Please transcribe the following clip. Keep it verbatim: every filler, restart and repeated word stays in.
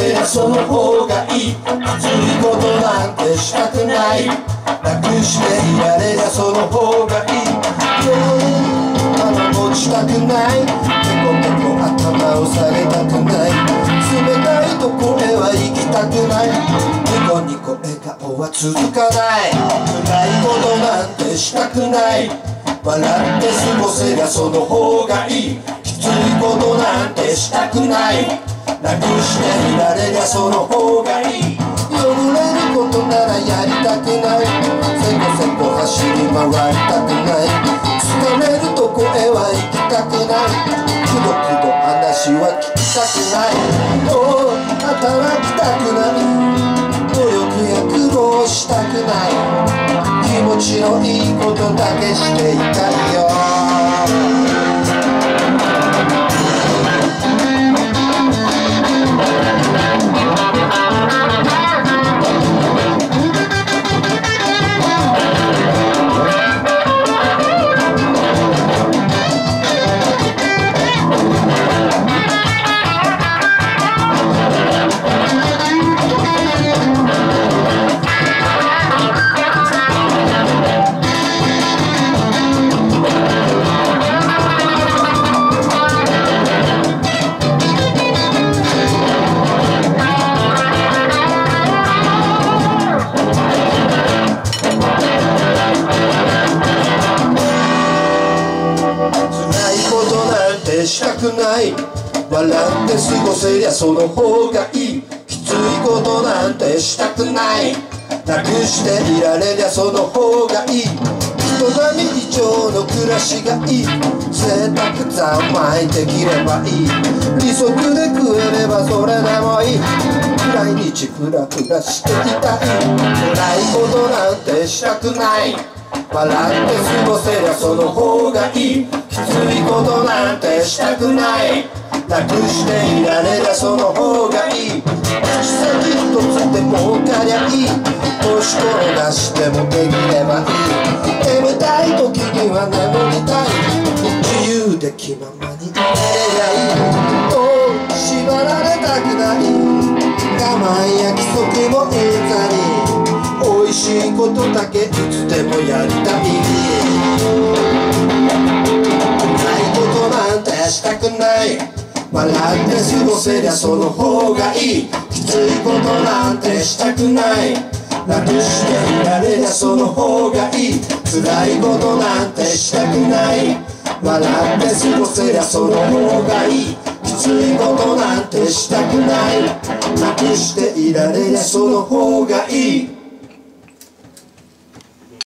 せりゃその方がいい。きついことなんてしたくない。楽していられりゃその方がいい。あの持ちたくない。ペコペコ頭を下げたくない。冷たいとこへは行きたくない。ニコニコ笑顔は続かない。辛いことなんてしたくない。笑って過ごせりゃその方がいい。きついことなんてしたくない。楽していられりゃその方がいい。汚れることならやりたくない。せこせこ走り回りたくない。掴めるとこへは行きたくない。くどくど話は聞きたくない。おう働きたくない。努力や苦労したくない。気持ちのいいことだけしていたいよ。したくない。笑って過ごせりゃその方がいい。きついことなんてしたくない。楽していられりゃその方がいい。人並み以上の暮らしがいい。贅沢三昧できればいい。利息で食えればそれでもいい。毎日フラフラしていたい。辛いことなんてしたくない。笑って過ごせりゃその方がいい。きついことなんてしたくない。楽していられりゃその方がいい。口先一つで儲かりゃいい。押し転がしてもできればいい。眠たい時には眠りたい。自由で気ままにいられりゃいい。おう縛られたくない。我慢や規則もえんざり。美味しいことだけいつでもやりたい。辛いことなんてしたくない。笑って過ごせりゃその方がいい。きついことなんてしたくない。楽していられりゃその方がいい。辛いことなんてしたくない。笑って過ごせりゃその方がいい。きついことなんてしたくない。楽していられりゃその方がいい。